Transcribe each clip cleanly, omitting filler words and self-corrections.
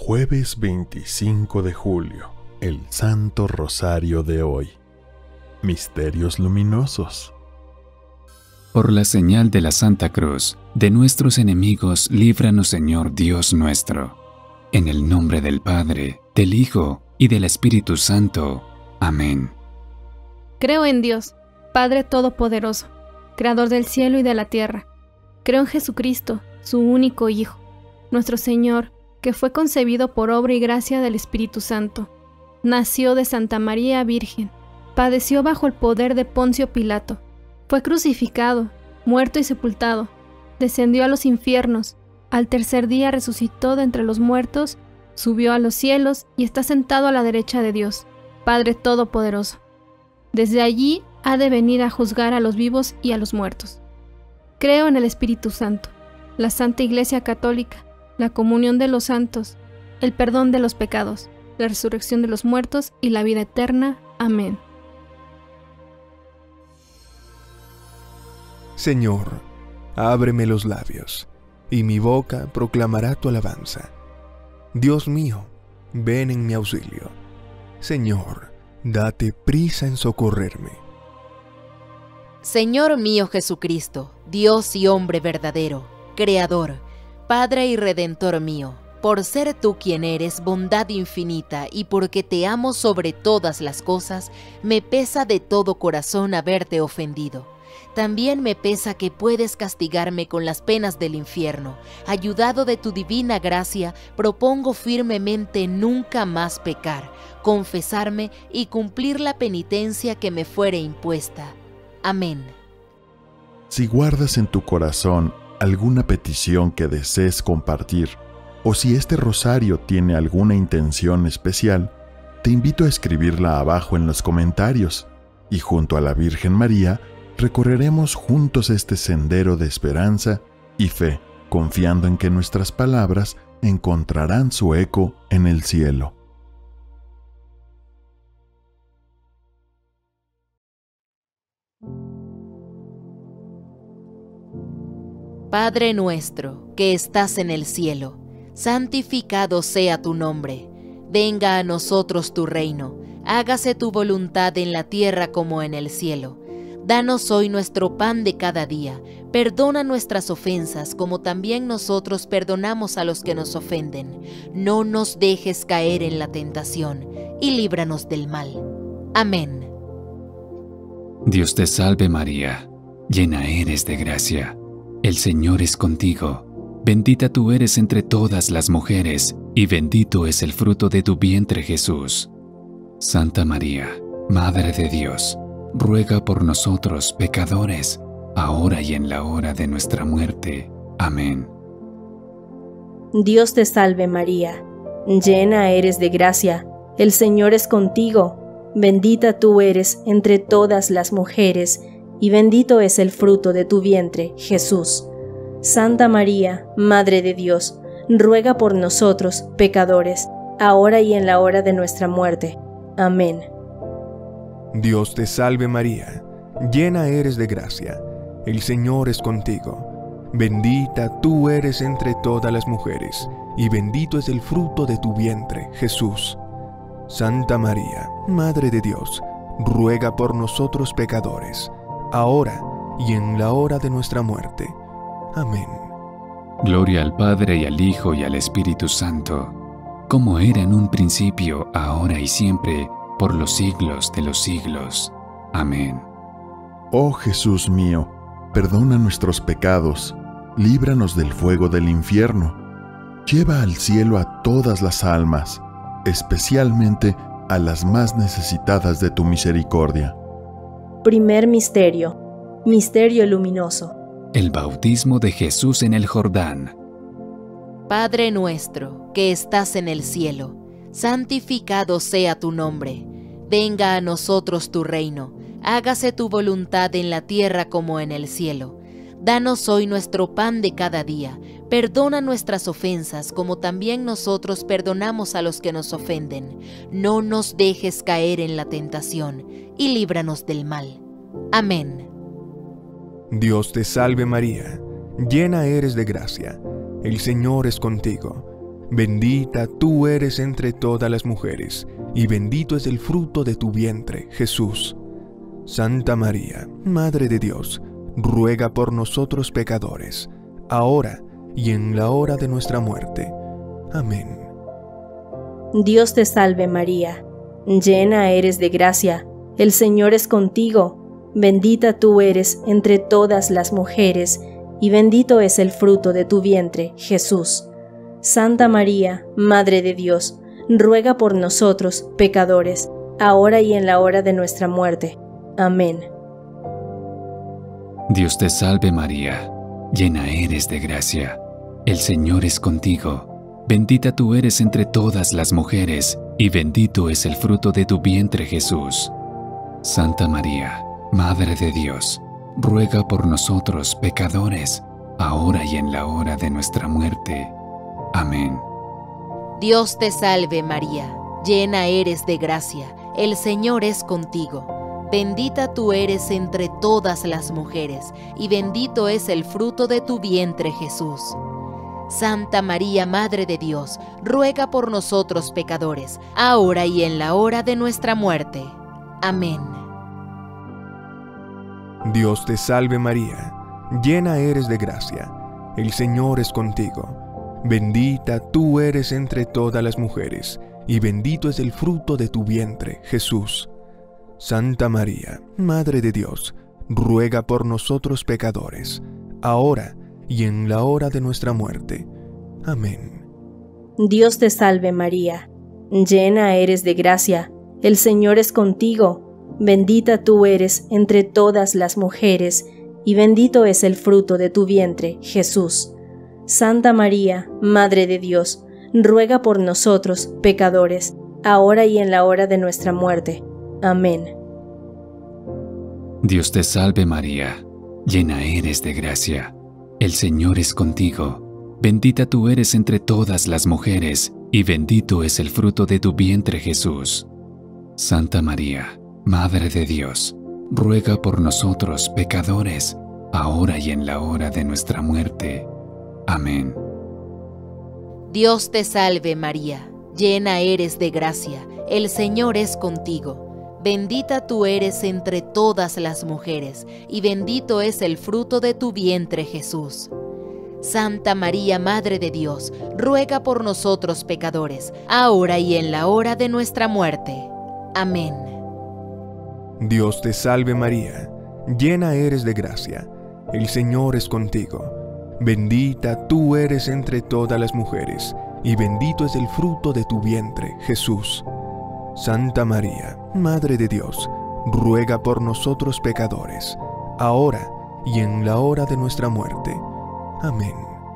Jueves 25 de julio, el Santo Rosario de hoy. Misterios luminosos. Por la señal de la Santa Cruz, de nuestros enemigos, líbranos, Señor Dios nuestro. En el nombre del Padre, del Hijo y del Espíritu Santo. Amén. Creo en Dios, Padre Todopoderoso, Creador del cielo y de la tierra. Creo en Jesucristo, su único Hijo, nuestro Señor, que fue concebido por obra y gracia del Espíritu Santo. Nació de Santa María Virgen, padeció bajo el poder de Poncio Pilato, fue crucificado, muerto y sepultado, descendió a los infiernos, al tercer día resucitó de entre los muertos, subió a los cielos y está sentado a la derecha de Dios, Padre Todopoderoso. Desde allí ha de venir a juzgar a los vivos y a los muertos. Creo en el Espíritu Santo, la Santa Iglesia Católica, la comunión de los santos, el perdón de los pecados, la resurrección de los muertos y la vida eterna. Amén. Señor, ábreme los labios, y mi boca proclamará tu alabanza. Dios mío, ven en mi auxilio. Señor, date prisa en socorrerme. Señor mío Jesucristo, Dios y hombre verdadero, Creador, Padre y Redentor mío, por ser tú quien eres bondad infinita y porque te amo sobre todas las cosas, me pesa de todo corazón haberte ofendido. También me pesa que puedes castigarme con las penas del infierno. Ayudado de tu divina gracia, propongo firmemente nunca más pecar, confesarme y cumplir la penitencia que me fuere impuesta. Amén. Si guardas en tu corazón alguna petición que desees compartir, o si este rosario tiene alguna intención especial, te invito a escribirla abajo en los comentarios, y junto a la Virgen María, recorreremos juntos este sendero de esperanza y fe, confiando en que nuestras palabras encontrarán su eco en el cielo. Padre nuestro, que estás en el cielo, santificado sea tu nombre. Venga a nosotros tu reino, hágase tu voluntad en la tierra como en el cielo. Danos hoy nuestro pan de cada día, perdona nuestras ofensas como también nosotros perdonamos a los que nos ofenden. No nos dejes caer en la tentación y líbranos del mal. Amén. Dios te salve María, llena eres de gracia. El Señor es contigo, bendita tú eres entre todas las mujeres, y bendito es el fruto de tu vientre Jesús. Santa María, Madre de Dios, ruega por nosotros pecadores, ahora y en la hora de nuestra muerte. Amén. Dios te salve María, llena eres de gracia, el Señor es contigo, bendita tú eres entre todas las mujeres, y bendito es el fruto de tu vientre, Jesús. Santa María, Madre de Dios, ruega por nosotros, pecadores, ahora y en la hora de nuestra muerte. Amén. Dios te salve María, llena eres de gracia, el Señor es contigo. Bendita tú eres entre todas las mujeres, y bendito es el fruto de tu vientre, Jesús. Santa María, Madre de Dios, ruega por nosotros pecadores, ahora y en la hora de nuestra muerte. Amén. Gloria al Padre y al Hijo y al Espíritu Santo, como era en un principio, ahora y siempre, por los siglos de los siglos. Amén. Oh Jesús mío, perdona nuestros pecados, líbranos del fuego del infierno, lleva al cielo a todas las almas, especialmente a las más necesitadas de tu misericordia. Primer misterio, misterio luminoso. El bautismo de Jesús en el Jordán. Padre nuestro, que estás en el cielo, santificado sea tu nombre. Venga a nosotros tu reino, hágase tu voluntad en la tierra como en el cielo. Danos hoy nuestro pan de cada día, perdona nuestras ofensas como también nosotros perdonamos a los que nos ofenden. No nos dejes caer en la tentación y líbranos del mal. Amén. Dios te salve María, llena eres de gracia, el Señor es contigo. bendita tú eres entre todas las mujeres, y bendito es el fruto de tu vientre, Jesús. Santa María, Madre de Dios, ruega por nosotros pecadores, ahora y en la hora de nuestra muerte. Amén. Dios te salve María, llena eres de gracia, el Señor es contigo, bendita tú eres entre todas las mujeres, y bendito es el fruto de tu vientre, Jesús. Santa María, Madre de Dios, ruega por nosotros, pecadores, ahora y en la hora de nuestra muerte. Amén. Dios te salve María, llena eres de gracia, el Señor es contigo, bendita tú eres entre todas las mujeres, y bendito es el fruto de tu vientre Jesús. Santa María, Madre de Dios, ruega por nosotros pecadores, ahora y en la hora de nuestra muerte. Amén. Dios te salve María, llena eres de gracia, el Señor es contigo. Bendita tú eres entre todas las mujeres, y bendito es el fruto de tu vientre Jesús. Santa María, Madre de Dios, ruega por nosotros pecadores, ahora y en la hora de nuestra muerte. Amén. Dios te salve María, llena eres de gracia, el Señor es contigo. Bendita tú eres entre todas las mujeres, y bendito es el fruto de tu vientre, Jesús. Santa María, Madre de Dios, ruega por nosotros pecadores, ahora y en la hora de nuestra muerte. Amén. Dios te salve María, llena eres de gracia, el Señor es contigo, bendita tú eres entre todas las mujeres, y bendito es el fruto de tu vientre, Jesús. Santa María, Madre de Dios, ruega por nosotros, pecadores, ahora y en la hora de nuestra muerte. Amén. Dios te salve María, llena eres de gracia, el Señor es contigo, bendita tú eres entre todas las mujeres, y bendito es el fruto de tu vientre Jesús. Santa María, Madre de Dios, ruega por nosotros pecadores, ahora y en la hora de nuestra muerte. Amén. Dios te salve María, llena eres de gracia, el Señor es contigo. Bendita tú eres entre todas las mujeres, y bendito es el fruto de tu vientre Jesús. Santa María, Madre de Dios, ruega por nosotros pecadores, ahora y en la hora de nuestra muerte. Amén. Dios te salve María, llena eres de gracia, el Señor es contigo. Bendita tú eres entre todas las mujeres, y bendito es el fruto de tu vientre, Jesús. Santa María, Madre de Dios, ruega por nosotros pecadores, ahora y en la hora de nuestra muerte. Amén.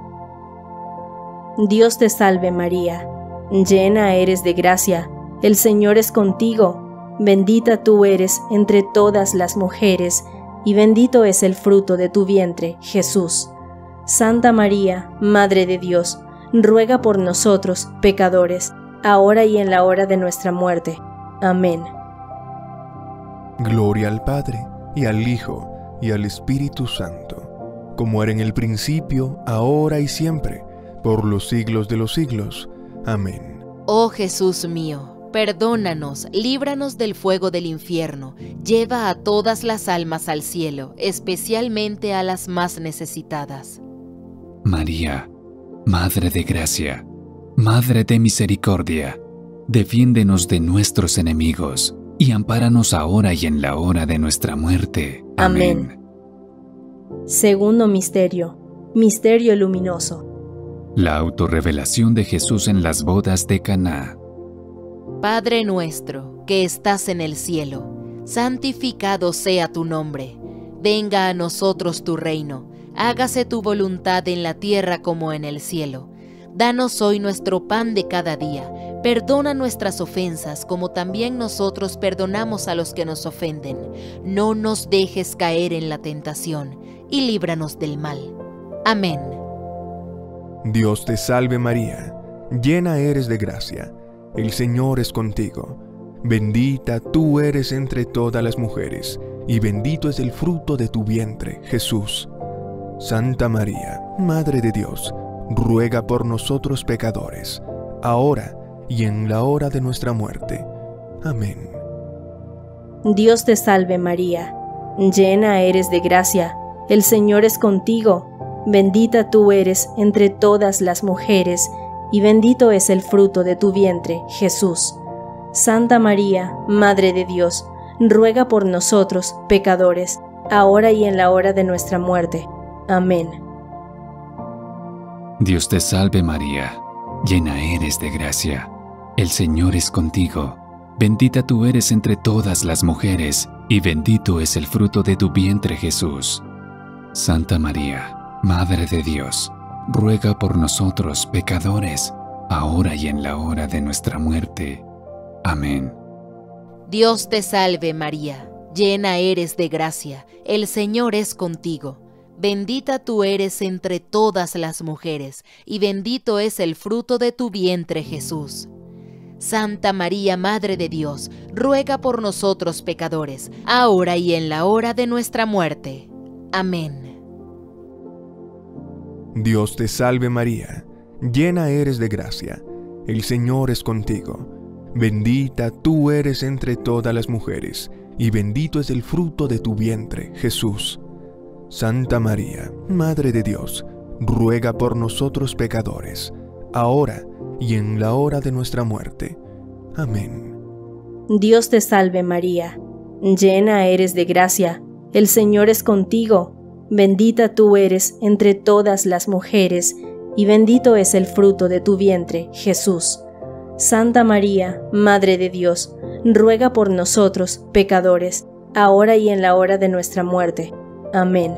Dios te salve María, llena eres de gracia, el Señor es contigo, bendita tú eres entre todas las mujeres, y bendito es el fruto de tu vientre, Jesús. Santa María, Madre de Dios, ruega por nosotros, pecadores, ahora y en la hora de nuestra muerte. Amén. Gloria al Padre, y al Hijo, y al Espíritu Santo, como era en el principio, ahora y siempre, por los siglos de los siglos. Amén. Oh Jesús mío, perdónanos, líbranos del fuego del infierno, lleva a todas las almas al cielo, especialmente a las más necesitadas. María, Madre de Gracia, Madre de Misericordia, defiéndenos de nuestros enemigos y ampáranos ahora y en la hora de nuestra muerte. Amén. Segundo misterio, misterio luminoso. La autorrevelación de Jesús en las bodas de Caná. Padre nuestro, que estás en el cielo, santificado sea tu nombre. Venga a nosotros tu reino. Hágase tu voluntad en la tierra como en el cielo. Danos hoy nuestro pan de cada día. Perdona nuestras ofensas como también nosotros perdonamos a los que nos ofenden. No nos dejes caer en la tentación y líbranos del mal. Amén. Dios te salve María, llena eres de gracia, el Señor es contigo. Bendita tú eres entre todas las mujeres, y bendito es el fruto de tu vientre, Jesús. Santa María, Madre de Dios, ruega por nosotros pecadores, ahora y en la hora de nuestra muerte. Amén. Dios te salve María, llena eres de gracia, el Señor es contigo, bendita tú eres entre todas las mujeres, y bendito es el fruto de tu vientre, Jesús. Santa María, Madre de Dios, ruega por nosotros, pecadores, ahora y en la hora de nuestra muerte. Amén. Dios te salve María, llena eres de gracia, el Señor es contigo, bendita tú eres entre todas las mujeres, y bendito es el fruto de tu vientre Jesús. Santa María, Madre de Dios, ruega por nosotros pecadores, ahora y en la hora de nuestra muerte. Amén. Dios te salve María, llena eres de gracia, el Señor es contigo. Bendita tú eres entre todas las mujeres, y bendito es el fruto de tu vientre Jesús. Santa María, Madre de Dios, ruega por nosotros pecadores, ahora y en la hora de nuestra muerte. Amén. Dios te salve María, llena eres de gracia, el Señor es contigo. Bendita tú eres entre todas las mujeres, y bendito es el fruto de tu vientre, Jesús. Santa María, Madre de Dios, ruega por nosotros pecadores, ahora y en la hora de nuestra muerte. Amén. Dios te salve María, llena eres de gracia, el Señor es contigo, bendita tú eres entre todas las mujeres, y bendito es el fruto de tu vientre, Jesús. Santa María, Madre de Dios, ruega por nosotros, pecadores, ahora y en la hora de nuestra muerte. Amén.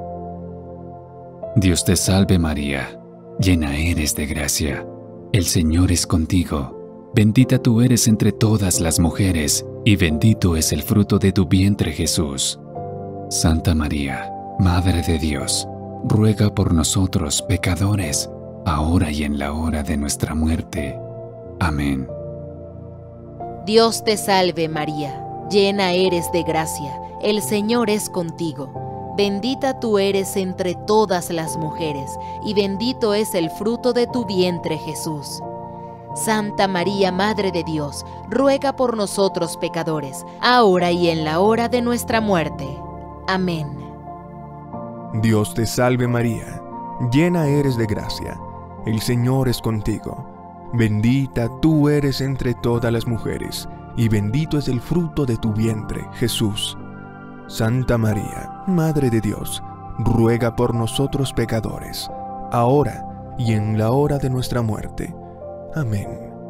Dios te salve María, llena eres de gracia, el Señor es contigo, bendita tú eres entre todas las mujeres, y bendito es el fruto de tu vientre Jesús. Santa María, Madre de Dios, ruega por nosotros pecadores, ahora y en la hora de nuestra muerte. Amén. Dios te salve María, llena eres de gracia, el Señor es contigo. Bendita tú eres entre todas las mujeres, y bendito es el fruto de tu vientre Jesús. Santa María, Madre de Dios, ruega por nosotros pecadores, ahora y en la hora de nuestra muerte. Amén. Dios te salve María, llena eres de gracia, el Señor es contigo. Bendita tú eres entre todas las mujeres, y bendito es el fruto de tu vientre, Jesús. Santa María, Madre de Dios, ruega por nosotros pecadores, ahora y en la hora de nuestra muerte. Amén.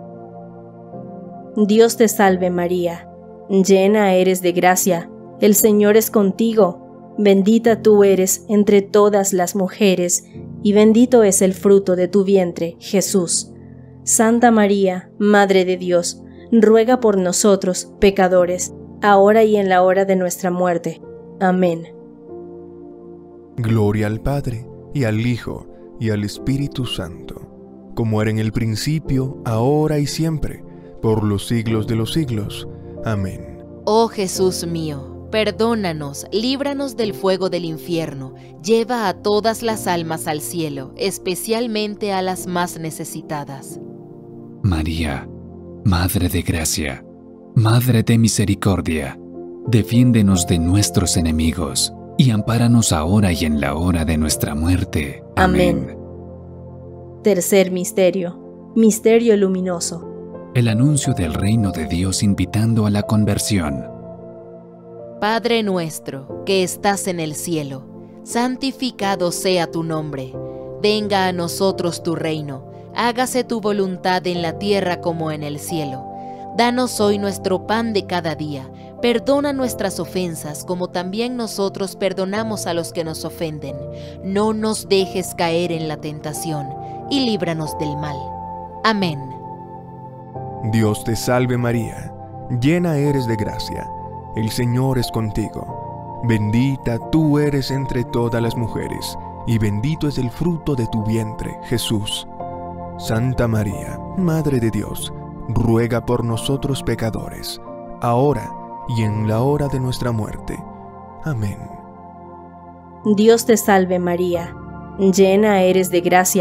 Dios te salve María, llena eres de gracia, el Señor es contigo, bendita tú eres entre todas las mujeres, y bendito es el fruto de tu vientre, Jesús. Santa María, Madre de Dios, ruega por nosotros, pecadores, ahora y en la hora de nuestra muerte. Amén. Gloria al Padre, y al Hijo, y al Espíritu Santo, como era en el principio, ahora y siempre, por los siglos de los siglos. Amén. Oh Jesús mío, perdónanos, líbranos del fuego del infierno, lleva a todas las almas al cielo, especialmente a las más necesitadas. María, Madre de Gracia, Madre de Misericordia, defiéndenos de nuestros enemigos y ampáranos ahora y en la hora de nuestra muerte. Amén. Tercer misterio, misterio luminoso. El anuncio del reino de Dios invitando a la conversión. Padre nuestro, que estás en el cielo, santificado sea tu nombre. Venga a nosotros tu reino. Hágase tu voluntad en la tierra como en el cielo. Danos hoy nuestro pan de cada día. Perdona nuestras ofensas como también nosotros perdonamos a los que nos ofenden. No nos dejes caer en la tentación y líbranos del mal. Amén. Dios te salve María, llena eres de gracia, el Señor es contigo. Bendita tú eres entre todas las mujeres, y bendito es el fruto de tu vientre, Jesús. Santa María, Madre de Dios, ruega por nosotros pecadores, ahora y en la hora de nuestra muerte. Amén. Dios te salve María, llena eres de gracia,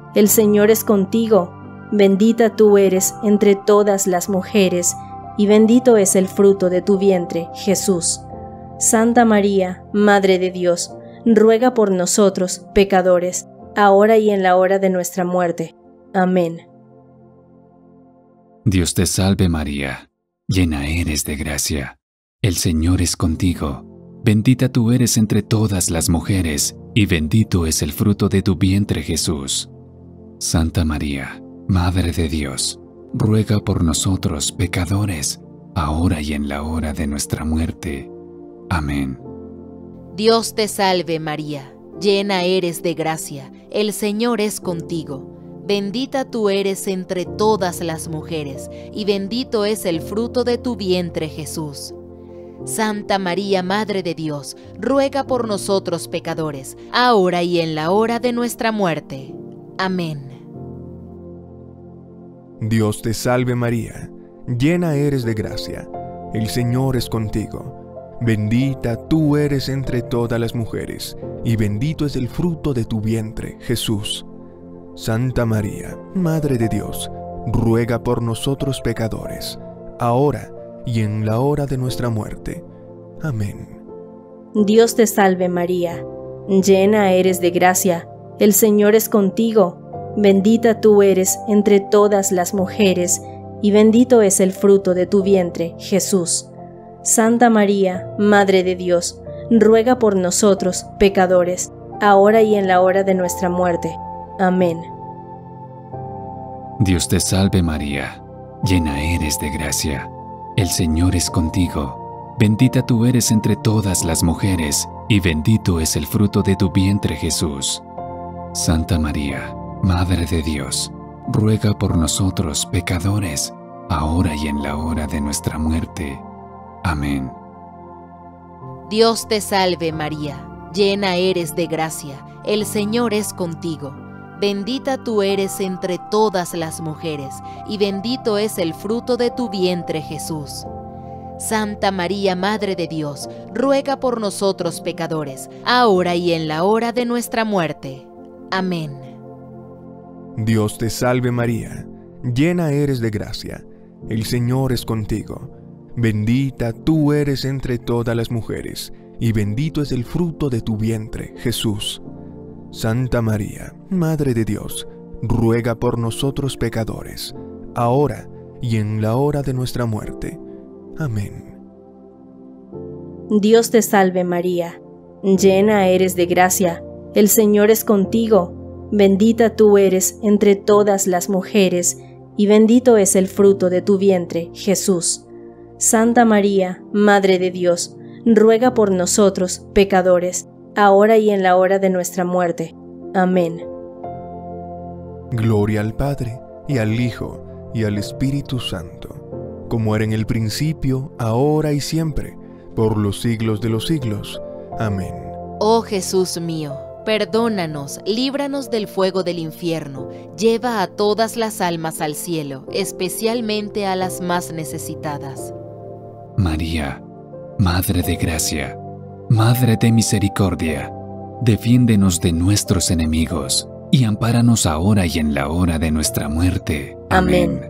el Señor es contigo, bendita tú eres entre todas las mujeres, y bendito es el fruto de tu vientre, Jesús. Santa María, Madre de Dios, ruega por nosotros, pecadores, ahora y en la hora de nuestra muerte. Amén. Dios te salve María, llena eres de gracia. El Señor es contigo. Bendita tú eres entre todas las mujeres, y bendito es el fruto de tu vientre, Jesús. Santa María, Madre de Dios, ruega por nosotros, pecadores, ahora y en la hora de nuestra muerte. Amén. Dios te salve María, llena eres de gracia, el Señor es contigo. Bendita tú eres entre todas las mujeres, y bendito es el fruto de tu vientre, Jesús. Santa María, Madre de Dios, ruega por nosotros pecadores, ahora y en la hora de nuestra muerte. Amén. Dios te salve María, llena eres de gracia, el Señor es contigo. Bendita tú eres entre todas las mujeres, y bendito es el fruto de tu vientre, Jesús. Santa María, Madre de Dios, ruega por nosotros pecadores, ahora y en la hora de nuestra muerte. Amén. Dios te salve María, llena eres de gracia, el Señor es contigo, bendita tú eres entre todas las mujeres, y bendito es el fruto de tu vientre, Jesús. Santa María, Madre de Dios, ruega por nosotros, pecadores, ahora y en la hora de nuestra muerte. Amén. Dios te salve María, llena eres de gracia. El Señor es contigo. Bendita tú eres entre todas las mujeres, y bendito es el fruto de tu vientre, Jesús. Santa María, Madre de Dios, ruega por nosotros, pecadores, ahora y en la hora de nuestra muerte. Amén. Dios te salve María, llena eres de gracia, el Señor es contigo. Bendita tú eres entre todas las mujeres, y bendito es el fruto de tu vientre, Jesús. Santa María, Madre de Dios, ruega por nosotros pecadores, ahora y en la hora de nuestra muerte. Amén. Dios te salve María, llena eres de gracia, el Señor es contigo. Bendita tú eres entre todas las mujeres, y bendito es el fruto de tu vientre, Jesús. Santa María, Madre de Dios, ruega por nosotros pecadores, ahora y en la hora de nuestra muerte. Amén. Dios te salve María, llena eres de gracia, el Señor es contigo, bendita tú eres entre todas las mujeres, y bendito es el fruto de tu vientre, Jesús. Santa María, Madre de Dios, ruega por nosotros, pecadores, ahora y en la hora de nuestra muerte. Amén. Gloria al Padre, y al Hijo, y al Espíritu Santo, como era en el principio, ahora y siempre, por los siglos de los siglos. Amén. Oh Jesús mío, perdónanos, líbranos del fuego del infierno, lleva a todas las almas al cielo, especialmente a las más necesitadas. María, Madre de Gracia, Madre de Misericordia, defiéndenos de nuestros enemigos y ampáranos ahora y en la hora de nuestra muerte. Amén.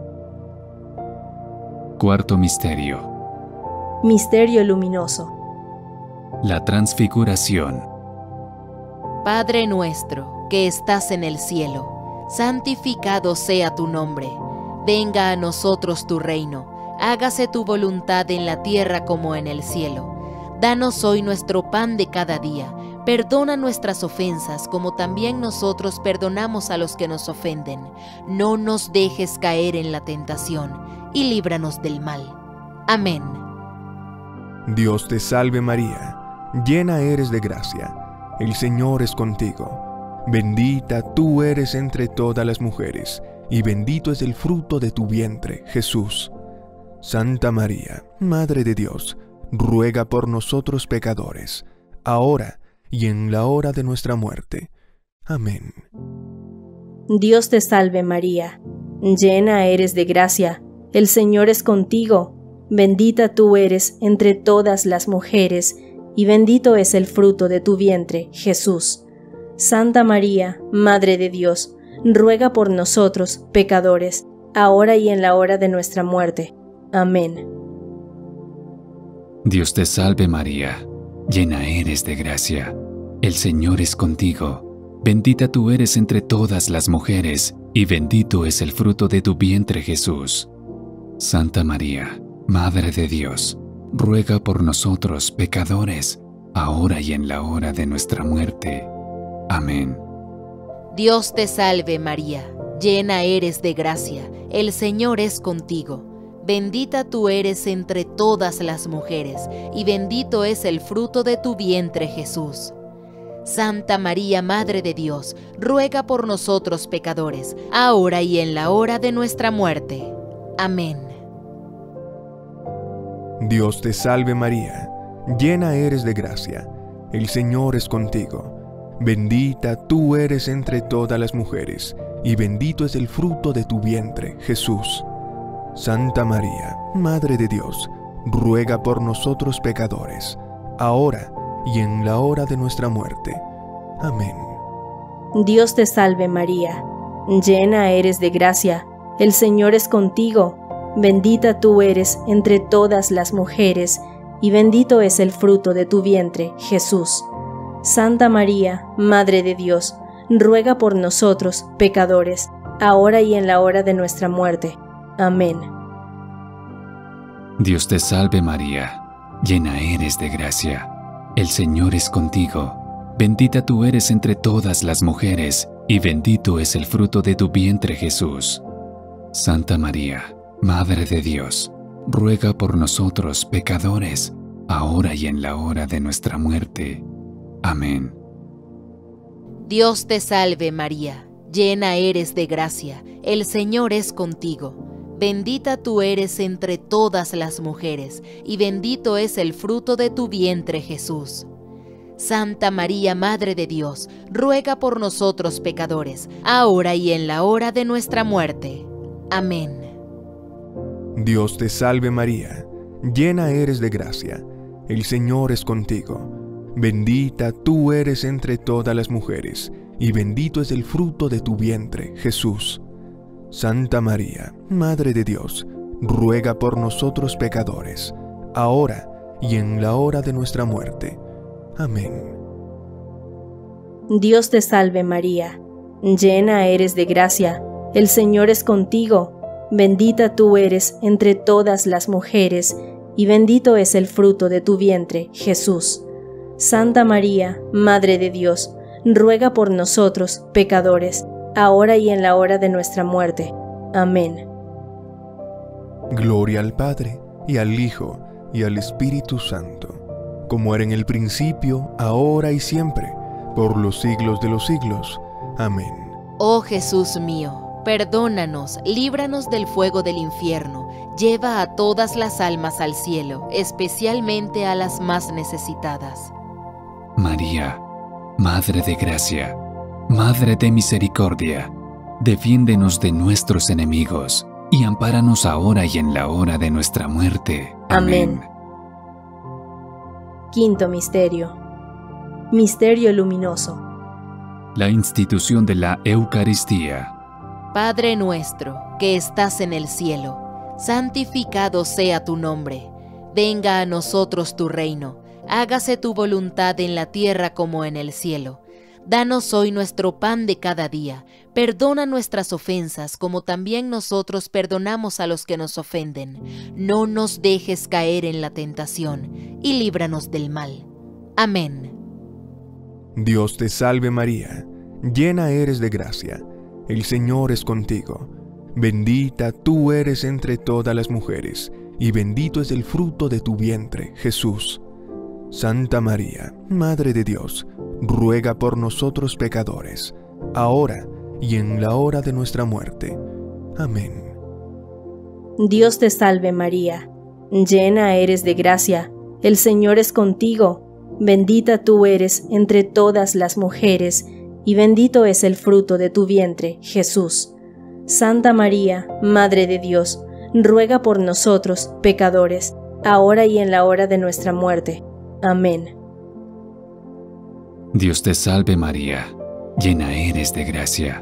Cuarto misterio: Misterio luminoso. la transfiguración. Padre nuestro, que estás en el cielo, santificado sea tu nombre. Venga a nosotros tu reino. Hágase tu voluntad en la tierra como en el cielo. Danos hoy nuestro pan de cada día. Perdona nuestras ofensas como también nosotros perdonamos a los que nos ofenden. No nos dejes caer en la tentación y líbranos del mal. Amén. Dios te salve María, llena eres de gracia, el Señor es contigo. Bendita tú eres entre todas las mujeres, y bendito es el fruto de tu vientre, Jesús. Santa María, Madre de Dios, ruega por nosotros pecadores, ahora y en la hora de nuestra muerte. Amén. Dios te salve María, llena eres de gracia, el Señor es contigo, bendita tú eres entre todas las mujeres, y bendito es el fruto de tu vientre, Jesús. Santa María, Madre de Dios, ruega por nosotros, pecadores, ahora y en la hora de nuestra muerte. Amén. Dios te salve María, llena eres de gracia. El Señor es contigo. Bendita tú eres entre todas las mujeres, y bendito es el fruto de tu vientre Jesús. Santa María, Madre de Dios, ruega por nosotros pecadores, ahora y en la hora de nuestra muerte. Amén. Dios te salve María, llena eres de gracia, el Señor es contigo. Bendita tú eres entre todas las mujeres, y bendito es el fruto de tu vientre Jesús. Santa María, Madre de Dios, ruega por nosotros pecadores, ahora y en la hora de nuestra muerte. Amén. Dios te salve María, llena eres de gracia, el Señor es contigo. Bendita tú eres entre todas las mujeres, y bendito es el fruto de tu vientre, Jesús. Santa María, Madre de Dios, ruega por nosotros pecadores, ahora y en la hora de nuestra muerte. Amén. Dios te salve María, llena eres de gracia, el Señor es contigo. Bendita tú eres entre todas las mujeres, y bendito es el fruto de tu vientre, Jesús. Santa María, Madre de Dios, ruega por nosotros, pecadores, ahora y en la hora de nuestra muerte. Amén. Dios te salve María, llena eres de gracia. El Señor es contigo. Bendita tú eres entre todas las mujeres, y bendito es el fruto de tu vientre Jesús. Santa María, Madre de Dios, ruega por nosotros pecadores, ahora y en la hora de nuestra muerte. Amén. Dios te salve María, llena eres de gracia, el Señor es contigo. Bendita tú eres entre todas las mujeres, y bendito es el fruto de tu vientre Jesús. Santa María, Madre de Dios, ruega por nosotros pecadores, ahora y en la hora de nuestra muerte. Amén. Dios te salve María, llena eres de gracia, el Señor es contigo. Bendita tú eres entre todas las mujeres, y bendito es el fruto de tu vientre, Jesús. Santa María, Madre de Dios, ruega por nosotros pecadores, ahora y en la hora de nuestra muerte. Amén. Dios te salve María, llena eres de gracia, el Señor es contigo. Bendita tú eres entre todas las mujeres, y bendito es el fruto de tu vientre, Jesús. Santa María, Madre de Dios, ruega por nosotros, pecadores, ahora y en la hora de nuestra muerte. Amén. Gloria al Padre, y al Hijo, y al Espíritu Santo, como era en el principio, ahora y siempre, por los siglos de los siglos. Amén. Oh Jesús mío, perdónanos, líbranos del fuego del infierno, lleva a todas las almas al cielo, especialmente a las más necesitadas. María, Madre de gracia, Madre de misericordia, defiéndenos de nuestros enemigos y ampáranos ahora y en la hora de nuestra muerte. Amén. Quinto misterio. Misterio luminoso. La institución de la Eucaristía. Padre nuestro, que estás en el cielo, santificado sea tu nombre. Venga a nosotros tu reino. Hágase tu voluntad en la tierra como en el cielo. Danos hoy nuestro pan de cada día. Perdona nuestras ofensas, como también nosotros perdonamos a los que nos ofenden. No nos dejes caer en la tentación, y líbranos del mal. Amén. Dios te salve María, llena eres de gracia, el Señor es contigo. Bendita tú eres entre todas las mujeres, y bendito es el fruto de tu vientre, Jesús. Santa María, Madre de Dios, ruega por nosotros pecadores, ahora y en la hora de nuestra muerte. Amén. Dios te salve María, llena eres de gracia, el Señor es contigo. Bendita tú eres entre todas las mujeres, y bendito es el fruto de tu vientre, Jesús. Santa María, Madre de Dios, ruega por nosotros, pecadores, ahora y en la hora de nuestra muerte. Amén. Dios te salve María, llena eres de gracia.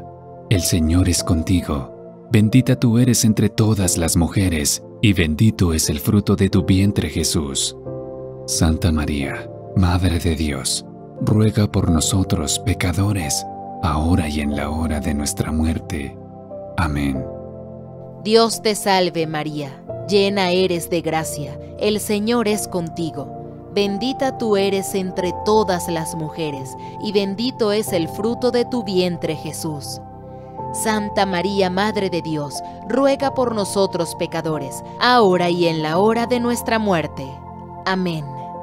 el Señor es contigo. Bendita tú eres entre todas las mujeres, y bendito es el fruto de tu vientre, Jesús. Santa María, Madre de Dios, ruega por nosotros pecadores, ahora y en la hora de nuestra muerte. Amén. Dios te salve María, llena eres de gracia, el Señor es contigo. Bendita tú eres entre todas las mujeres, y bendito es el fruto de tu vientre, Jesús. Santa María, Madre de Dios, ruega por nosotros pecadores, ahora y en la hora de nuestra muerte. Amén.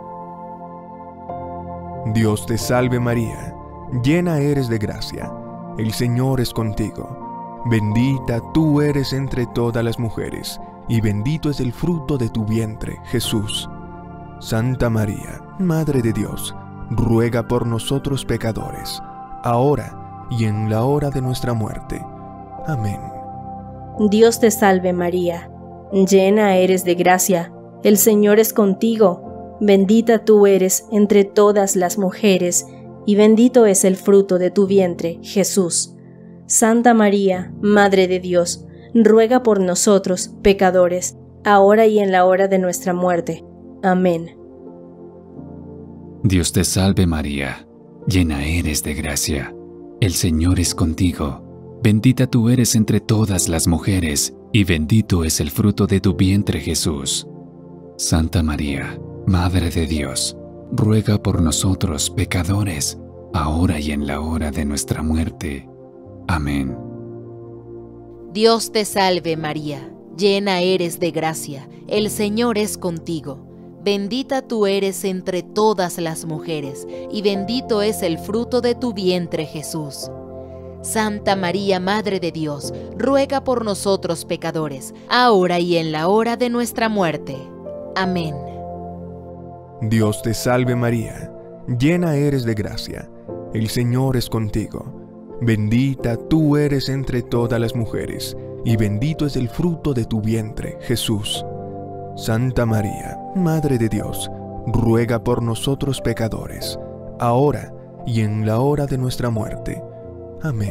Dios te salve María, llena eres de gracia, el Señor es contigo. Bendita tú eres entre todas las mujeres, y bendito es el fruto de tu vientre, Jesús. Santa María, Madre de Dios, ruega por nosotros pecadores, ahora y en la hora de nuestra muerte. Amén. Dios te salve María, llena eres de gracia, el Señor es contigo. Bendita tú eres entre todas las mujeres, y bendito es el fruto de tu vientre, Jesús. Santa María, Madre de Dios, ruega por nosotros, pecadores, ahora y en la hora de nuestra muerte. Amén. Dios te salve María, llena eres de gracia, el Señor es contigo. Bendita tú eres entre todas las mujeres, y bendito es el fruto de tu vientre, Jesús. Santa María, Madre de Dios, ruega por nosotros, pecadores, ahora y en la hora de nuestra muerte. Amén. Dios te salve María, llena eres de gracia, el Señor es contigo. Bendita tú eres entre todas las mujeres, y bendito es el fruto de tu vientre, Jesús. Santa María, Madre de Dios, ruega por nosotros pecadores, ahora y en la hora de nuestra muerte. Amén. Dios te salve María, llena eres de gracia, el Señor es contigo. Bendita tú eres entre todas las mujeres, y bendito es el fruto de tu vientre, Jesús. Santa María, Madre de Dios, ruega por nosotros pecadores, ahora y en la hora de nuestra muerte. Amén.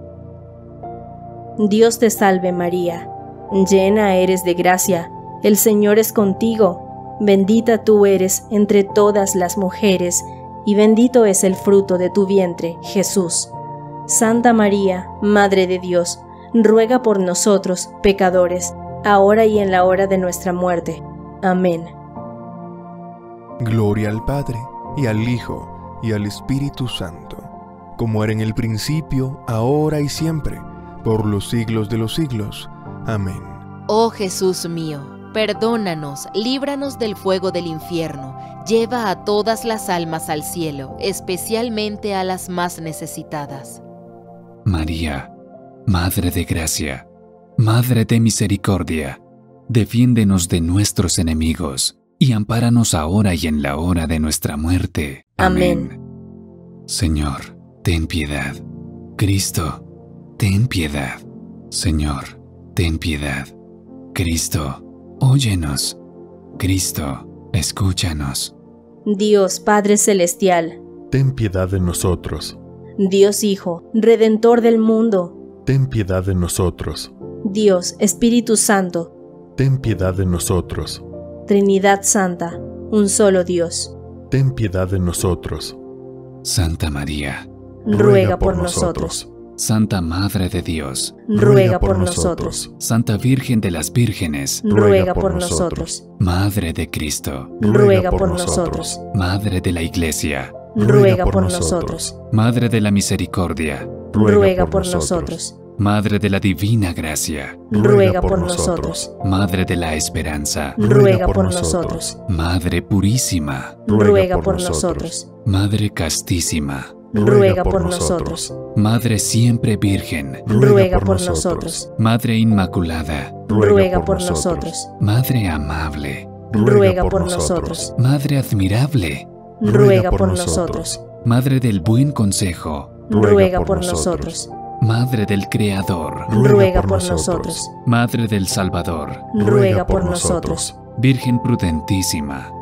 Dios te salve María, llena eres de gracia, el Señor es contigo. Bendita tú eres entre todas las mujeres, y bendito es el fruto de tu vientre, Jesús. Santa María, Madre de Dios, ruega por nosotros, pecadores, ahora y en la hora de nuestra muerte. Amén. Gloria al Padre, y al Hijo, y al Espíritu Santo, como era en el principio, ahora y siempre, por los siglos de los siglos. Amén. Oh Jesús mío, perdónanos, líbranos del fuego del infierno, lleva a todas las almas al cielo, especialmente a las más necesitadas. María, Madre de Gracia, Madre de Misericordia, defiéndenos de nuestros enemigos y ampáranos ahora y en la hora de nuestra muerte. Amén. Señor, ten piedad. Cristo, ten piedad. Señor, ten piedad. Cristo, óyenos. Cristo, escúchanos. Dios Padre Celestial, ten piedad de nosotros. Dios Hijo, Redentor del mundo, ten piedad de nosotros. Dios Espíritu Santo, ten piedad de nosotros. Trinidad Santa, un solo Dios, ten piedad de nosotros. Santa María, ruega por nosotros. Santa Madre de Dios, ruega por nosotros. Santa Virgen de las Vírgenes, ruega por nosotros. Madre de Cristo, ruega por nosotros. Madre de la Iglesia, ruega por nosotros. Madre de la Misericordia, ruega por nosotros. Madre de la Divina Gracia, ruega por nosotros. Madre de la Esperanza, ruega por nosotros. Madre Purísima, ruega por nosotros. Madre Castísima, ruega por nosotros. Madre Siempre Virgen, ruega por nosotros. Madre Inmaculada, ruega por nosotros. Madre Amable, ruega por nosotros. Madre Admirable, ruega por nosotros. Madre del Buen Consejo, ruega por nosotros. Madre del Creador, ruega por nosotros. Madre del Salvador, ruega por nosotros. Virgen prudentísima,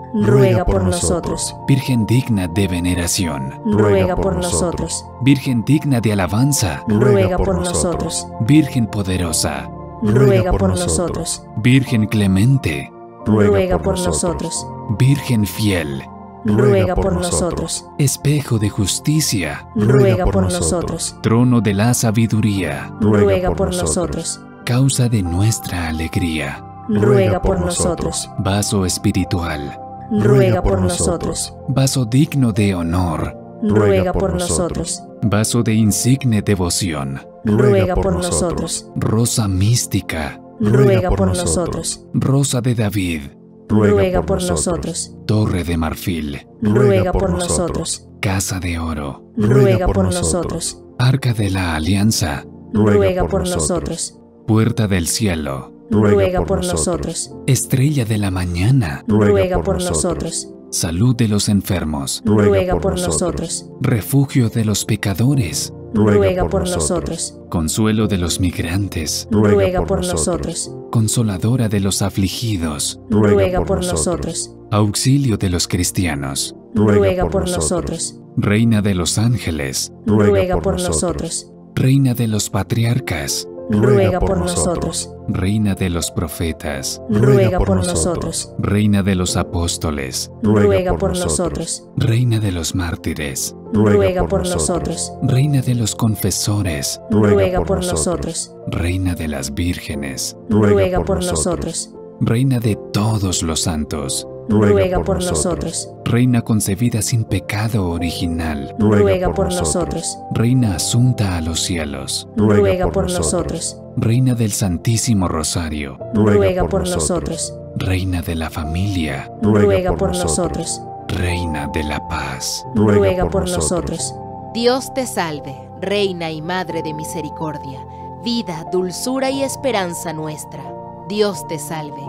ruega por nosotros. Virgen digna de veneración, Ruega por nosotros. Virgen digna de alabanza, Ruega por nosotros. Virgen poderosa, Ruega por nosotros. Virgen clemente, Ruega por nosotros. Virgen fiel, Ruega por nosotros. espejo de justicia, Ruega por nosotros. trono de la sabiduría, Ruega por nosotros. causa de nuestra alegría, Ruega por nosotros. vaso espiritual, Ruega por nosotros. vaso digno de honor, Ruega por nosotros. vaso de insigne devoción, Ruega por nosotros. rosa mística, Ruega por nosotros. rosa de David, Ruega por nosotros. torre de marfil, Ruega por nosotros. casa de oro, Ruega por nosotros. arca de la alianza, Ruega por nosotros. puerta del cielo, Ruega por nosotros. estrella de la mañana, Ruega por nosotros. salud de los enfermos, Ruega por nosotros. refugio de los pecadores, Ruega por nosotros. consuelo de los migrantes, Ruega por nosotros. consoladora de los afligidos, Ruega por nosotros. auxilio de los cristianos, Ruega por nosotros. reina de los ángeles, Ruega por nosotros. reina de los patriarcas, Ruega por nosotros. reina de los profetas, Ruega por nosotros. reina de los apóstoles, Ruega por nosotros. reina de los mártires, Ruega por nosotros. reina de los confesores, Ruega por nosotros. reina de las vírgenes, Ruega por nosotros. reina de todos los santos, Ruega por nosotros. reina concebida sin pecado original, Ruega por nosotros. reina asunta a los cielos, Ruega por nosotros. reina del Santísimo Rosario, Ruega por nosotros. reina de la familia, Ruega por nosotros. reina de la paz. Ruega por nosotros. Dios te salve, Reina y Madre de Misericordia, vida, dulzura y esperanza nuestra. Dios te salve.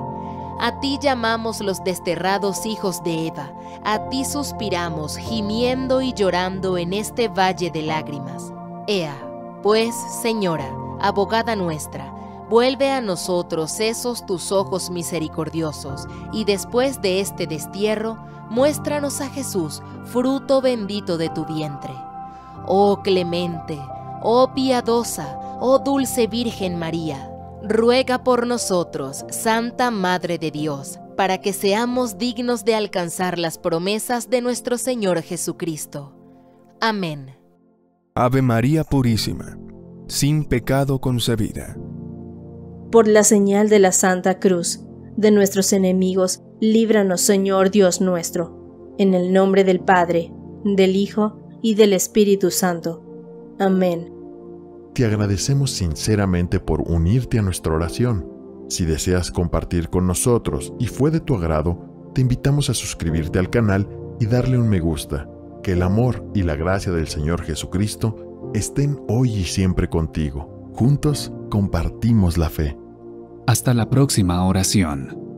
A ti llamamos los desterrados hijos de Eva, a ti suspiramos, gimiendo y llorando en este valle de lágrimas. Ea, pues, Señora, abogada nuestra, vuelve a nosotros esos tus ojos misericordiosos, y después de este destierro, muéstranos a Jesús, fruto bendito de tu vientre. Oh clemente, oh piadosa, oh dulce Virgen María, ruega por nosotros, Santa Madre de Dios, para que seamos dignos de alcanzar las promesas de nuestro Señor Jesucristo. Amén. Ave María Purísima, sin pecado concebida. Por la señal de la Santa Cruz, de nuestros enemigos, líbranos, Señor Dios nuestro. En el nombre del Padre, del Hijo y del Espíritu Santo. Amén. Te agradecemos sinceramente por unirte a nuestra oración. Si deseas compartir con nosotros y fue de tu agrado, te invitamos a suscribirte al canal y darle un me gusta. Que el amor y la gracia del Señor Jesucristo estén hoy y siempre contigo. Juntos compartimos la fe. Hasta la próxima oración.